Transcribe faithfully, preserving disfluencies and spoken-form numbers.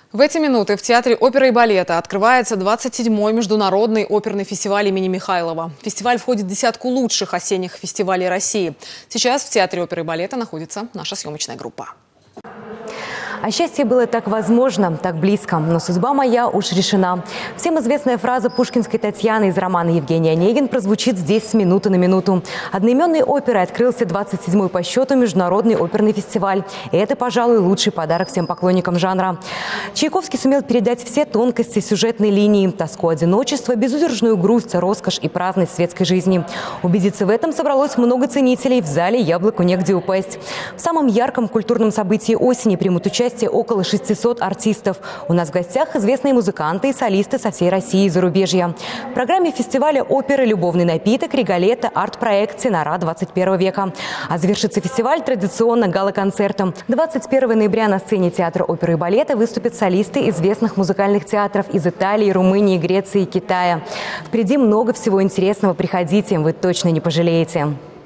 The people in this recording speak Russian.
В эти минуты в Театре оперы и балета открывается двадцать седьмой международный оперный фестиваль имени Михайлова. Фестиваль входит в десятку лучших осенних фестивалей России. Сейчас в Театре оперы и балета находится наша съемочная группа. А счастье было так возможно, так близко, но судьба моя уж решена. Всем известная фраза пушкинской Татьяны из романа Евгений Онегин прозвучит здесь с минуты на минуту. Одноименной оперой открылся двадцать седьмой по счету международный оперный фестиваль. И это, пожалуй, лучший подарок всем поклонникам жанра. Чайковский сумел передать все тонкости сюжетной линии, тоску одиночества, безудержную грусть, роскошь и праздность светской жизни. Убедиться в этом собралось много ценителей. В зале яблоку негде упасть. В самом ярком культурном событии осени примут участие около шестисот артистов. У нас в гостях известные музыканты и солисты со всей России и зарубежья. В программе фестиваля оперы «Любовный напиток», «Риголетто», арт-проект «Тенора двадцать первого века». А завершится фестиваль традиционно гала-концертом. двадцать первого ноября на сцене Театра оперы и балета выступят солисты известных музыкальных театров из Италии, Румынии, Греции и Китая. Впереди много всего интересного. Приходите, вы точно не пожалеете.